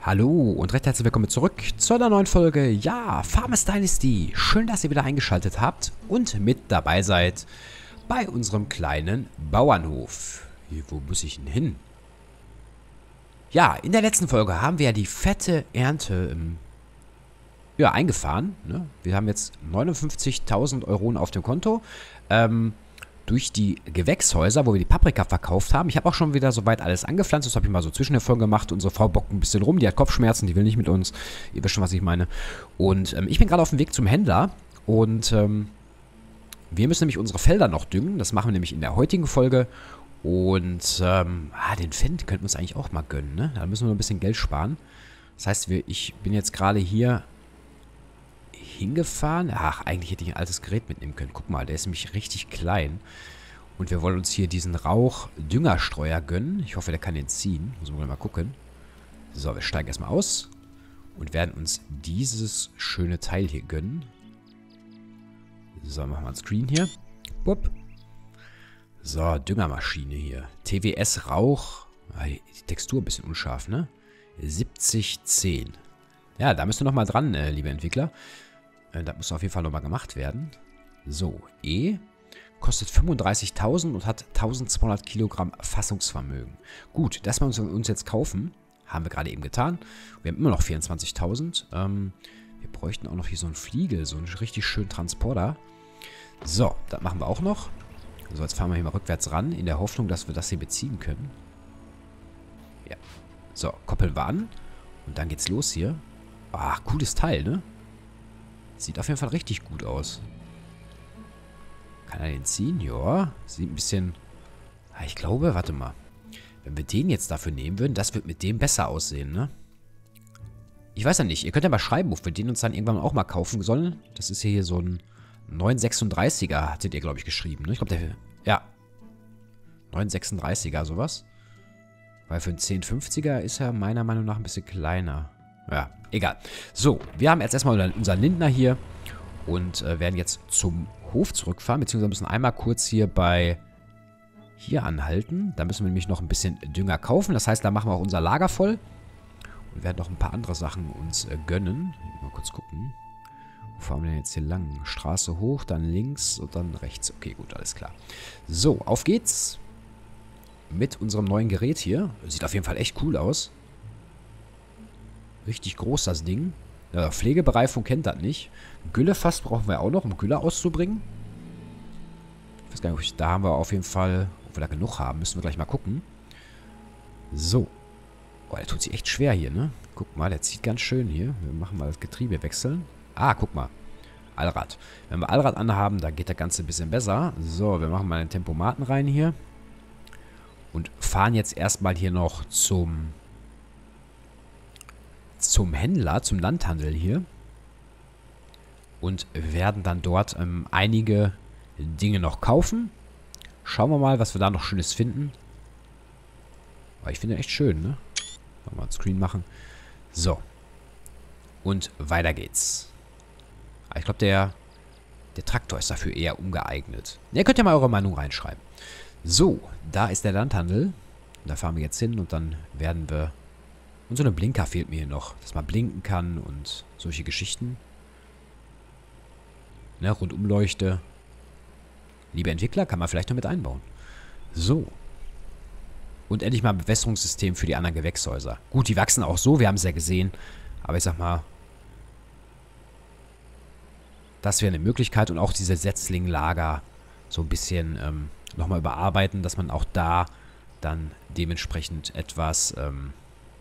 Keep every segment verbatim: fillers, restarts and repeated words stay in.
Hallo und recht herzlich willkommen zurück zu einer neuen Folge, ja, Farmers Dynasty. Schön, dass ihr wieder eingeschaltet habt und mit dabei seid bei unserem kleinen Bauernhof. Hier, wo muss ich denn hin? Ja, in der letzten Folge haben wir ja die fette Ernte ähm, ja, eingefahren. Ne? Wir haben jetzt neunundfünfzigtausend Euro auf dem Konto. Ähm... durch die Gewächshäuser, wo wir die Paprika verkauft haben. Ich habe auch schon wieder soweit alles angepflanzt. Das habe ich mal so zwischen der Folge gemacht. Unsere Frau bockt ein bisschen rum. Die hat Kopfschmerzen. Die will nicht mit uns. Ihr wisst schon, was ich meine. Und ähm, ich bin gerade auf dem Weg zum Händler. Und ähm, wir müssen nämlich unsere Felder noch düngen. Das machen wir nämlich in der heutigen Folge. Und ähm, ah, den Fendt könnten wir uns eigentlich auch mal gönnen. Ne? Da müssen wir noch ein bisschen Geld sparen. Das heißt, wir, ich bin jetzt gerade hier hingefahren. Ach, eigentlich hätte ich ein altes Gerät mitnehmen können. Guck mal, der ist nämlich richtig klein. Und wir wollen uns hier diesen Rauch-Düngerstreuer gönnen. Ich hoffe, der kann den ziehen. Müssen wir mal gucken. So, wir steigen erstmal aus und werden uns dieses schöne Teil hier gönnen. So, machen wir einen Screen hier. Bupp. So, Düngermaschine hier. T W S Rauch. Die Textur ein bisschen unscharf, ne? siebzig zehn. Ja, da müsst ihr nochmal dran, äh, liebe Entwickler. Das muss auf jeden Fall nochmal gemacht werden. So, E kostet fünfunddreißigtausend und hat eintausendzweihundert Kilogramm Fassungsvermögen. Gut, das wir uns, uns jetzt kaufen, haben wir gerade eben getan. Wir haben immer noch vierundzwanzigtausend. Ähm, wir bräuchten auch noch hier so einen Fliegel, so einen richtig schönen Transporter. So, das machen wir auch noch. So, jetzt fahren wir hier mal rückwärts ran, in der Hoffnung, dass wir das hier beziehen können. Ja. So, koppeln wir an. Und dann geht's los hier. Ach, cooles Teil, ne? Sieht auf jeden Fall richtig gut aus. Kann er den ziehen? Ja. Sieht ein bisschen... Ich glaube, warte mal. Wenn wir den jetzt dafür nehmen würden, das wird mit dem besser aussehen, ne? Ich weiß ja nicht. Ihr könnt ja mal schreiben, ob wir den uns dann irgendwann auch mal kaufen sollen. Das ist hier so ein neun sechsunddreißiger, hattet ihr, glaube ich, geschrieben, ne? Ich glaube, der... Ja. neun sechsunddreißiger, sowas. Weil für einen zehn fünfziger ist er meiner Meinung nach ein bisschen kleiner. Ja, egal. So, wir haben jetzt erstmal unseren Lindner hier und äh, werden jetzt zum Hof zurückfahren, beziehungsweise müssen einmal kurz hier bei hier anhalten. Da müssen wir nämlich noch ein bisschen Dünger kaufen. Das heißt, da machen wir auch unser Lager voll und werden noch ein paar andere Sachen uns äh, gönnen. Mal kurz gucken. Wo fahren wir denn jetzt hier lang? Straße hoch, dann links und dann rechts. Okay, gut, alles klar. So, auf geht's mit unserem neuen Gerät hier. Sieht auf jeden Fall echt cool aus. Richtig groß, das Ding. Ja, Pflegebereifung kennt das nicht. Güllefass brauchen wir auch noch, um Gülle auszubringen. Ich weiß gar nicht, ob ich, da haben wir auf jeden Fall, ob wir da genug haben, müssen wir gleich mal gucken. So. Oh, der tut sich echt schwer hier, ne? Guck mal, der zieht ganz schön hier. Wir machen mal das Getriebe wechseln. Ah, guck mal. Allrad. Wenn wir Allrad anhaben, dann geht das Ganze ein bisschen besser. So, wir machen mal den Tempomaten rein hier. Und fahren jetzt erstmal hier noch zum... zum Händler, zum Landhandel hier. Und werden dann dort ähm, einige Dinge noch kaufen. Schauen wir mal, was wir da noch Schönes finden. Aber ich finde echt schön, ne? Mal einen Screen machen. So. Und weiter geht's. Aber ich glaube, der, der Traktor ist dafür eher ungeeignet. Ihr könnt ja mal eure Meinung reinschreiben. So, da ist der Landhandel. Da fahren wir jetzt hin und dann werden wir... Und so eine Blinker fehlt mir hier noch, dass man blinken kann und solche Geschichten. Ne, Rundumleuchte. Liebe Entwickler, kann man vielleicht noch mit einbauen. So. Und endlich mal ein Bewässerungssystem für die anderen Gewächshäuser. Gut, die wachsen auch so, wir haben es ja gesehen. Aber ich sag mal, das wäre eine Möglichkeit. Und auch diese Setzlinglager so ein bisschen ähm, nochmal überarbeiten, dass man auch da dann dementsprechend etwas... Ähm,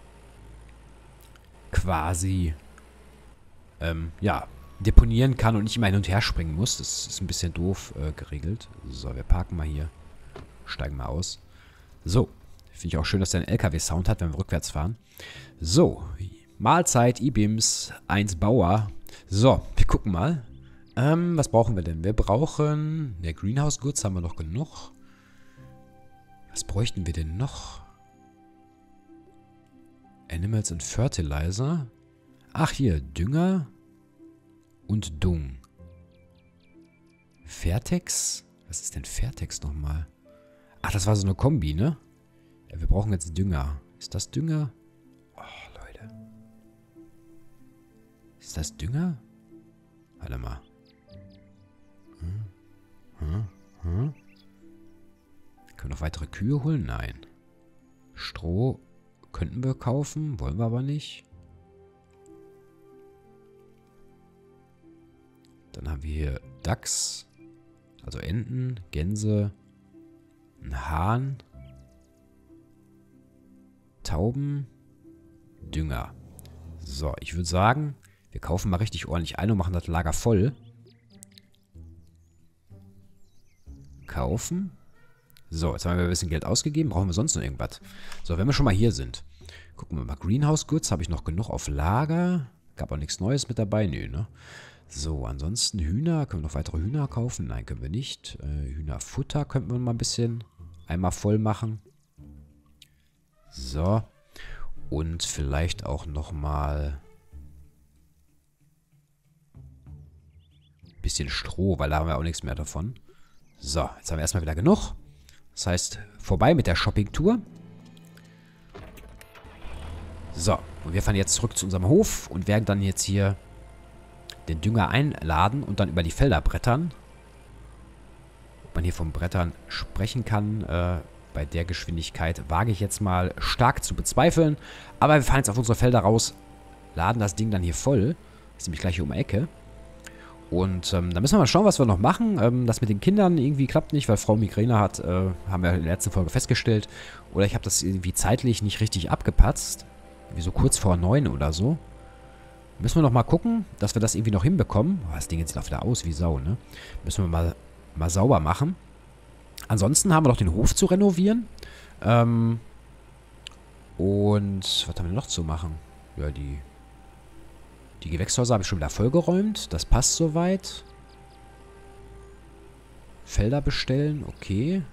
quasi, ähm, ja, deponieren kann und nicht immer hin und her springen muss. Das ist ein bisschen doof äh, geregelt. So, wir parken mal hier. Steigen mal aus. So, finde ich auch schön, dass der einen L K W-Sound hat, wenn wir rückwärts fahren. So, Mahlzeit, I-Bims, eins Bauer. So, wir gucken mal. Ähm, was brauchen wir denn? Wir brauchen, der Greenhouse-Goods haben wir noch genug. Was bräuchten wir denn noch? Animals and Fertilizer. Ach, hier, Dünger und Dung. Fairtex? Was ist denn Fairtex nochmal? Ach, das war so eine Kombi, ne? Ja, wir brauchen jetzt Dünger. Ist das Dünger? Oh, Leute. Ist das Dünger? Warte mal. Hm, hm, hm. Können wir noch weitere Kühe holen? Nein. Stroh könnten wir kaufen, wollen wir aber nicht. Dann haben wir hier Dachs, also Enten, Gänse, einen Hahn, Tauben, Dünger. So, ich würde sagen, wir kaufen mal richtig ordentlich ein und machen das Lager voll. Kaufen. So, jetzt haben wir ein bisschen Geld ausgegeben. Brauchen wir sonst noch irgendwas? So, wenn wir schon mal hier sind. Gucken wir mal. Greenhouse Goods habe ich noch genug auf Lager. Gab auch nichts Neues mit dabei. Nö, ne? So, ansonsten Hühner. Können wir noch weitere Hühner kaufen? Nein, können wir nicht. Äh, Hühnerfutter könnten wir mal ein bisschen einmal voll machen. So. Und vielleicht auch nochmal ein bisschen Stroh, weil da haben wir auch nichts mehr davon. So, jetzt haben wir erstmal wieder genug. Das heißt, vorbei mit der Shopping-Tour. So, und wir fahren jetzt zurück zu unserem Hof und werden dann jetzt hier den Dünger einladen und dann über die Felder brettern. Ob man hier vom Brettern sprechen kann, äh, bei der Geschwindigkeit wage ich jetzt mal stark zu bezweifeln. Aber wir fahren jetzt auf unsere Felder raus, laden das Ding dann hier voll. Das ist nämlich gleich hier um die Ecke. Und ähm, da müssen wir mal schauen, was wir noch machen. Ähm, das mit den Kindern irgendwie klappt nicht, weil Frau Migräne hat, äh, haben wir in der letzten Folge festgestellt. Oder ich habe das irgendwie zeitlich nicht richtig abgepatzt. Wie so kurz vor neun oder so. Müssen wir noch mal gucken, dass wir das irgendwie noch hinbekommen. Oh, das Ding jetzt sieht auch wieder aus wie Sau, ne? Müssen wir mal, mal sauber machen. Ansonsten haben wir noch den Hof zu renovieren. Ähm, und was haben wir noch zu machen? Ja, die... Die Gewächshäuser habe ich schon wieder vollgeräumt. Das passt soweit. Felder bestellen, okay.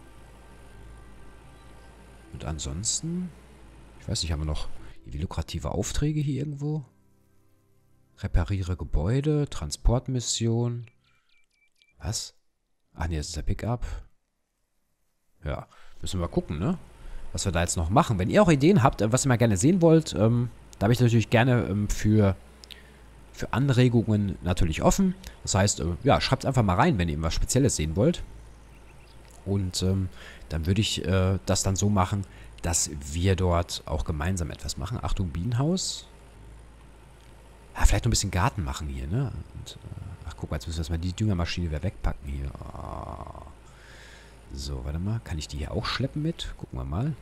Und ansonsten... Ich weiß nicht, haben wir noch die lukrative Aufträge hier irgendwo? Repariere Gebäude, Transportmission. Was? Ach nee, das ist der Pickup. Ja, müssen wir mal gucken, ne? Was wir da jetzt noch machen. Wenn ihr auch Ideen habt, was ihr mal gerne sehen wollt, ähm, da habe ich natürlich gerne ähm, für... Für Anregungen natürlich offen. Das heißt, äh, ja, schreibt einfach mal rein, wenn ihr was Spezielles sehen wollt. Und ähm, dann würde ich äh, das dann so machen, dass wir dort auch gemeinsam etwas machen. Achtung, Bienenhaus. Ja, vielleicht noch ein bisschen Garten machen hier, ne? Und, äh, ach, guck mal, jetzt müssen wir erstmal die Düngermaschine wieder wegpacken hier. Oh. So, warte mal. Kann ich die hier auch schleppen mit? Gucken wir mal.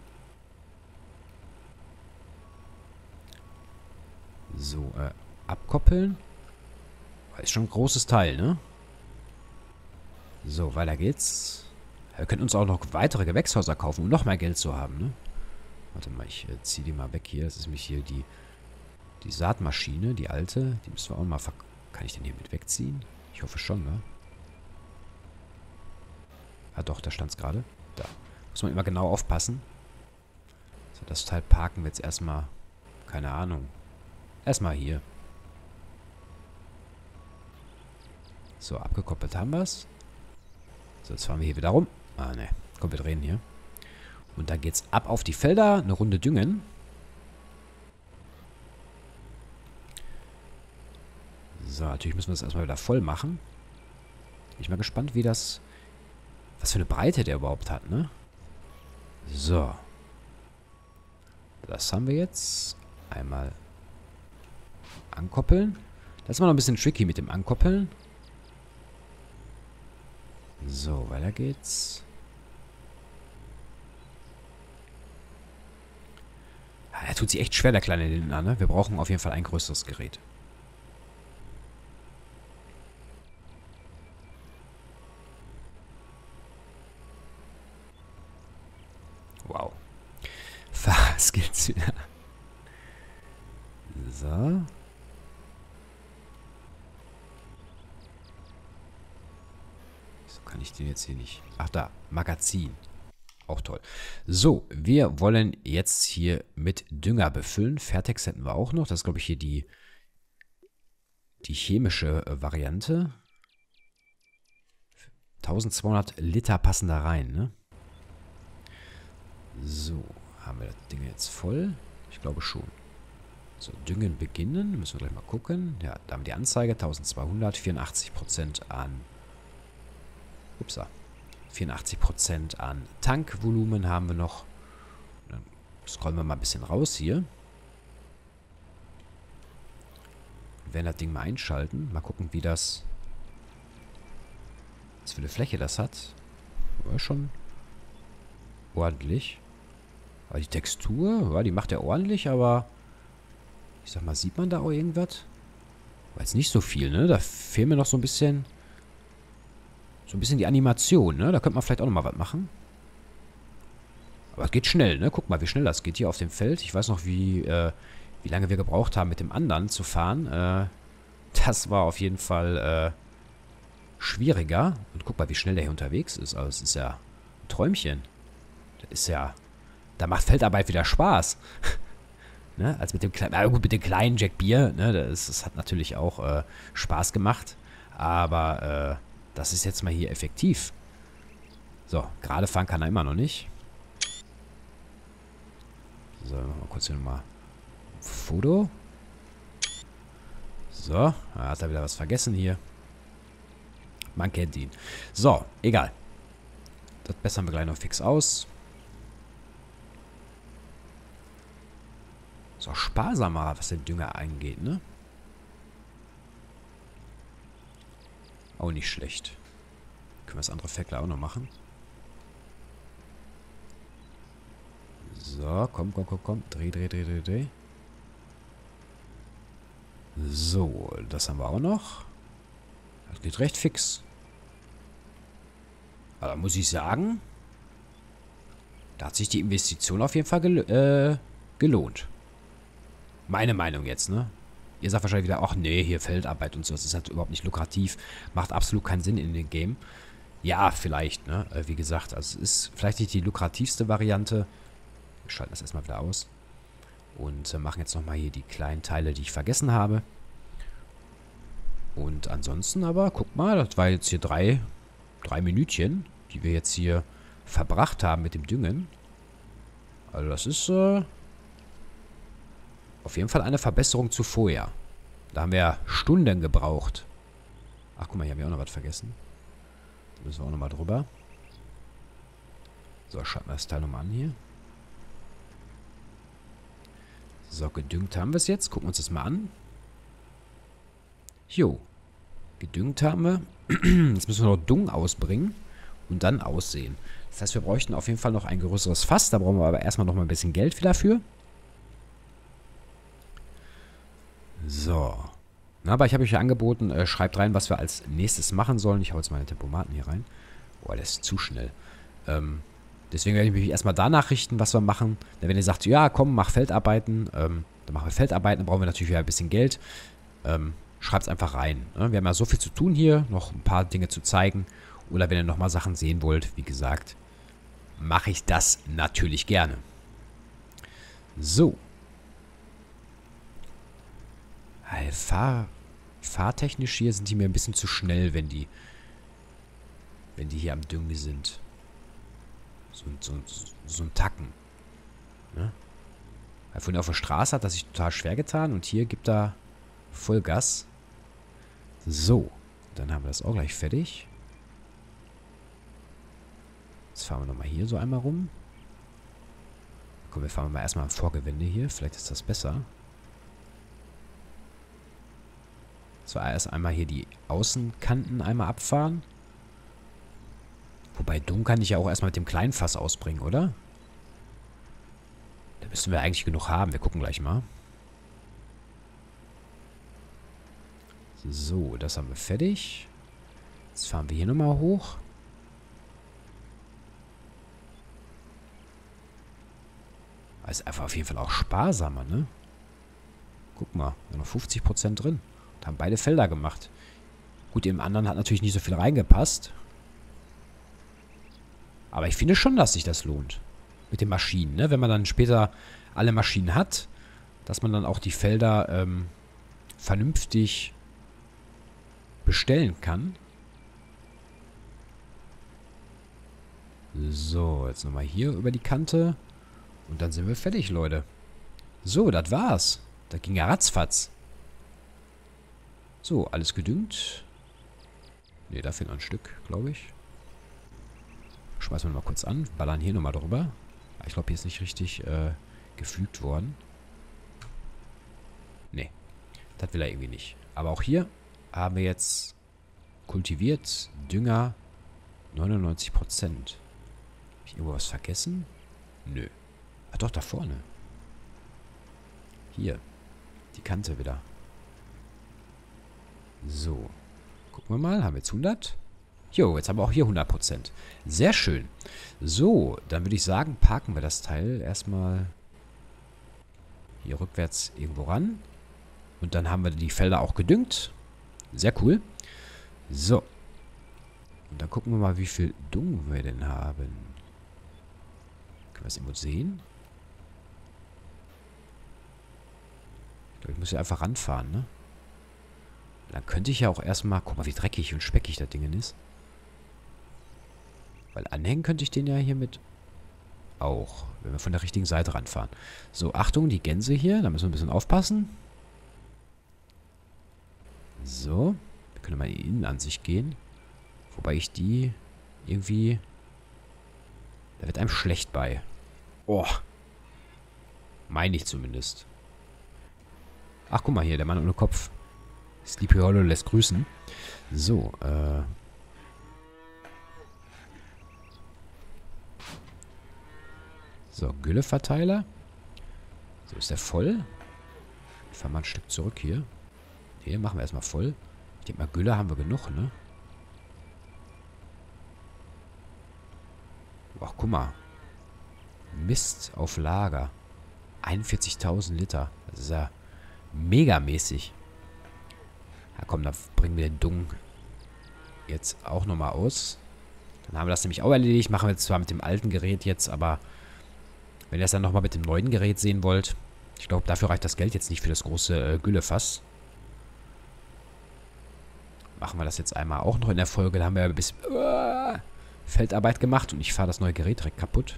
So, äh, abkoppeln. Ist schon ein großes Teil, ne? So, weiter geht's. Wir können uns auch noch weitere Gewächshäuser kaufen, um noch mehr Geld zu haben, ne? Warte mal, ich äh, ziehe die mal weg hier. Das ist nämlich hier die, die Saatmaschine, die alte. Die müssen wir auch mal ver... Kann ich den hier mit wegziehen? Ich hoffe schon, ne? Ah doch, da stand es gerade. Da. Muss man immer genau aufpassen. So, das Teil parken wir jetzt erstmal... Keine Ahnung. Erstmal hier. So, abgekoppelt haben wir es. So, jetzt fahren wir hier wieder rum. Ah, ne. Komm, wir drehen hier. Und dann geht's ab auf die Felder. Eine Runde düngen. So, natürlich müssen wir das erstmal wieder voll machen. Bin ich mal gespannt, wie das... Was für eine Breite der überhaupt hat, ne? So. Das haben wir jetzt. Einmal ankoppeln. Das ist mal noch ein bisschen tricky mit dem Ankoppeln. So, weiter geht's. Ja, er tut sich echt schwer, der kleine Lindner, ne? Wir brauchen auf jeden Fall ein größeres Gerät. Wow. Fahrskills wieder. So. Kann ich den jetzt hier nicht... Ach da, Magazin. Auch toll. So, wir wollen jetzt hier mit Dünger befüllen. Fairtex hätten wir auch noch. Das ist, glaube ich, hier die, die chemische äh, Variante. eintausendzweihundert Liter passen da rein, ne? So, haben wir das Ding jetzt voll? Ich glaube schon. So, Düngen beginnen. Müssen wir gleich mal gucken. Ja, da haben wir die Anzeige. eintausendzweihundert. vierundachtzig Prozent an... Upsa. vierundachtzig Prozent an Tankvolumen haben wir noch. Dann scrollen wir mal ein bisschen raus hier. Wir werden das Ding mal einschalten. Mal gucken, wie das... Was für eine Fläche das hat. War schon ordentlich. Aber die Textur, ja, die macht er ordentlich, aber... Ich sag mal, sieht man da auch irgendwas? War jetzt nicht so viel, ne? Da fehlt mir noch so ein bisschen... So ein bisschen die Animation, ne? Da könnte man vielleicht auch nochmal was machen. Aber es geht schnell, ne? Guck mal, wie schnell das geht hier auf dem Feld. Ich weiß noch, wie, äh, wie lange wir gebraucht haben, mit dem anderen zu fahren. Äh, das war auf jeden Fall äh, schwieriger. Und guck mal, wie schnell der hier unterwegs ist. Also es ist ja ein Träumchen. Das ist ja... Da macht Feldarbeit wieder Spaß. Ne? Als mit dem kleinen... Na gut, mit dem kleinen Jack Bier, ne? Das, das hat natürlich auch äh, Spaß gemacht. Aber, äh... das ist jetzt mal hier effektiv. So, gerade fahren kann er immer noch nicht. So, machen wir kurz hier nochmal ein Foto. So, da hat er wieder was vergessen hier. Man kennt ihn. So, egal. Das bessern wir gleich noch fix aus. So, sparsamer, was den Dünger angeht, ne? Auch nicht schlecht. Können wir das andere Feld auch noch machen. So, komm, komm, komm, komm. Dreh, dreh, dreh, dreh, dreh. So, das haben wir auch noch. Das geht recht fix. Aber muss ich sagen, da hat sich die Investition auf jeden Fall gel äh, gelohnt. Meine Meinung jetzt, ne? Ihr sagt wahrscheinlich wieder, ach nee, hier Feldarbeit und so, das ist halt überhaupt nicht lukrativ. Macht absolut keinen Sinn in dem Game. Ja, vielleicht, ne? Äh, wie gesagt, also es ist vielleicht nicht die lukrativste Variante. Wir schalten das erstmal wieder aus. Und äh, machen jetzt nochmal hier die kleinen Teile, die ich vergessen habe. Und ansonsten aber, guck mal, das war jetzt hier drei, drei Minütchen, die wir jetzt hier verbracht haben mit dem Düngen. Also das ist, äh... auf jeden Fall eine Verbesserung zu vorher. Da haben wir ja Stunden gebraucht. Ach, guck mal, hier haben wir auch noch was vergessen. Da müssen wir auch nochmal drüber. So, schalten wir das Teil nochmal an hier. So, gedüngt haben wir es jetzt. Gucken wir uns das mal an. Jo. Gedüngt haben wir. Jetzt müssen wir noch Dung ausbringen und dann aussehen. Das heißt, wir bräuchten auf jeden Fall noch ein größeres Fass. Da brauchen wir aber erstmal noch mal ein bisschen Geld wieder für. So. Na, aber ich habe euch ja angeboten, äh, schreibt rein, was wir als nächstes machen sollen. Ich hau jetzt meine Tempomaten hier rein. Boah, das ist zu schnell. Ähm, deswegen werde ich mich erstmal danach richten, was wir machen. Denn wenn ihr sagt, ja, komm, mach Feldarbeiten, ähm, dann machen wir Feldarbeiten, dann brauchen wir natürlich wieder ein bisschen Geld. Ähm, schreibt es einfach rein. Ne? Wir haben ja so viel zu tun hier, noch ein paar Dinge zu zeigen. Oder wenn ihr nochmal Sachen sehen wollt, wie gesagt, mache ich das natürlich gerne. So. Hey, fahr, fahrtechnisch hier sind die mir ein bisschen zu schnell, wenn die wenn die hier am Düngen sind. So, so, so ein Tacken. Ne? Weil vorhin auf der Straße hat das sich total schwer getan und hier gibt er Vollgas. So, dann haben wir das auch gleich fertig. Jetzt fahren wir nochmal hier so einmal rum. Komm, wir fahren mal erstmal am Vorgewende hier. Vielleicht ist das besser. So, erst einmal hier die Außenkanten einmal abfahren. Wobei, Dung kann ich ja auch erstmal mit dem kleinen Fass ausbringen, oder? Da müssten wir eigentlich genug haben. Wir gucken gleich mal. So, das haben wir fertig. Jetzt fahren wir hier nochmal hoch. Das ist einfach auf jeden Fall auch sparsamer, ne? Guck mal, wir haben noch fünfzig Prozent drin. Und haben beide Felder gemacht. Gut, im anderen hat natürlich nicht so viel reingepasst. Aber ich finde schon, dass sich das lohnt. Mit den Maschinen, ne? Wenn man dann später alle Maschinen hat, dass man dann auch die Felder ähm, vernünftig bestellen kann. So, jetzt nochmal hier über die Kante. Und dann sind wir fertig, Leute. So, das war's. Da ging ja ratzfatz. So, alles gedüngt. Ne, da fehlt noch ein Stück, glaube ich. Schmeißen wir mal kurz an. Ballern hier nochmal drüber. Ich glaube, hier ist nicht richtig äh, gepflügt worden. Ne, das will er irgendwie nicht. Aber auch hier haben wir jetzt kultiviert Dünger neunundneunzig Prozent. Habe ich irgendwo was vergessen? Nö. Ah, doch, da vorne. Hier. Die Kante wieder. So. Gucken wir mal. Haben wir jetzt hundert? Jo, jetzt haben wir auch hier hundert Prozent. Sehr schön. So, dann würde ich sagen, parken wir das Teil erstmal hier rückwärts irgendwo ran. Und dann haben wir die Felder auch gedüngt. Sehr cool. So. Und dann gucken wir mal, wie viel Dung wir denn haben. Können wir das irgendwo sehen? Ich glaube, ich muss ja einfach ranfahren, ne? Dann könnte ich ja auch erstmal... Guck mal, wie dreckig und speckig das Ding ist. Weil anhängen könnte ich den ja hiermit auch, wenn wir von der richtigen Seite ranfahren. So, Achtung, die Gänse hier. Da müssen wir ein bisschen aufpassen. So. Wir können mal in die Innenansicht gehen. Wobei ich die irgendwie... Da wird einem schlecht bei. Oh. Meine ich zumindest. Ach, guck mal hier, der Mann ohne Kopf. Sleepy Hollow lässt grüßen. So, äh... So, Gülleverteiler. So, ist der voll? Ich fahre mal ein Stück zurück hier. Hier, machen wir erstmal voll. Ich denke mal, Gülle haben wir genug, ne? Ach, guck mal. Mist auf Lager. einundvierzigtausend Liter. Das ist ja megamäßig. Ja, komm, dann bringen wir den Dung jetzt auch nochmal aus. Dann haben wir das nämlich auch erledigt. Machen wir jetzt zwar mit dem alten Gerät jetzt, aber wenn ihr es dann nochmal mit dem neuen Gerät sehen wollt, ich glaube, dafür reicht das Geld jetzt nicht für das große äh, Güllefass. Machen wir das jetzt einmal auch noch in der Folge. Da haben wir ein bisschen uh, Feldarbeit gemacht und ich fahre das neue Gerät direkt kaputt.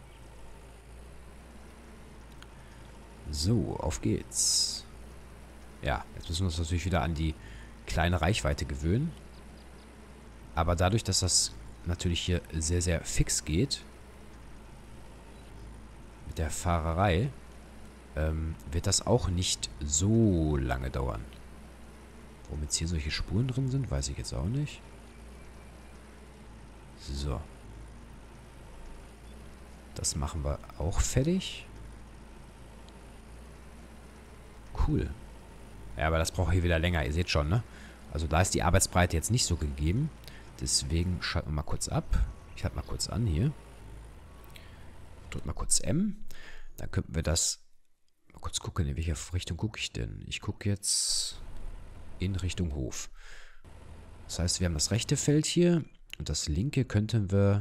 So, auf geht's. Ja, jetzt müssen wir uns natürlich wieder an die kleine Reichweite gewöhnen. Aber dadurch, dass das natürlich hier sehr, sehr fix geht, mit der Fahrerei, ähm, wird das auch nicht so lange dauern. Warum jetzt hier solche Spuren drin sind, weiß ich jetzt auch nicht. So. Das machen wir auch fertig. Cool. Ja, aber das braucht hier wieder länger. Ihr seht schon, ne? Also da ist die Arbeitsbreite jetzt nicht so gegeben. Deswegen schalten wir mal kurz ab. Ich halte mal kurz an hier. Drück mal kurz M. Dann könnten wir das... Mal kurz gucken, in welche Richtung gucke ich denn? Ich gucke jetzt in Richtung Hof. Das heißt, wir haben das rechte Feld hier. Und das linke könnten wir...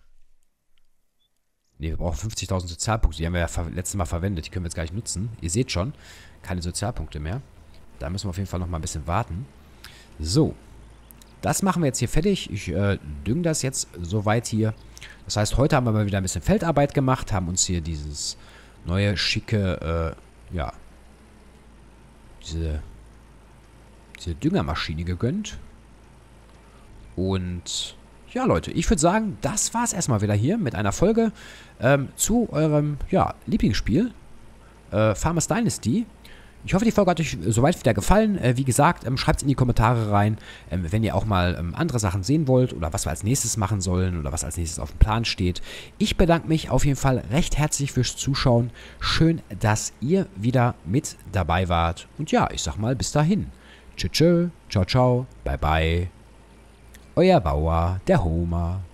Ne, wir brauchen fünfzigtausend Sozialpunkte. Die haben wir ja letztes Mal verwendet. Die können wir jetzt gar nicht nutzen. Ihr seht schon, keine Sozialpunkte mehr. Da müssen wir auf jeden Fall noch mal ein bisschen warten. So. Das machen wir jetzt hier fertig. Ich äh, dünge das jetzt soweit hier. Das heißt, heute haben wir mal wieder ein bisschen Feldarbeit gemacht. Haben uns hier dieses neue, schicke, äh, ja, diese, diese Düngermaschine gegönnt. Und... ja, Leute, ich würde sagen, das war's erstmal wieder hier mit einer Folge ähm, zu eurem, ja, Lieblingsspiel, äh, Farmers Dynasty. Ich hoffe, die Folge hat euch soweit wieder gefallen. Äh, wie gesagt, ähm, schreibt es in die Kommentare rein, ähm, wenn ihr auch mal ähm, andere Sachen sehen wollt oder was wir als nächstes machen sollen oder was als nächstes auf dem Plan steht. Ich bedanke mich auf jeden Fall recht herzlich fürs Zuschauen. Schön, dass ihr wieder mit dabei wart. Und ja, ich sag mal, bis dahin. Tschö, tschö, ciao, ciao, bye, bye. Euer Bauer, der Homer.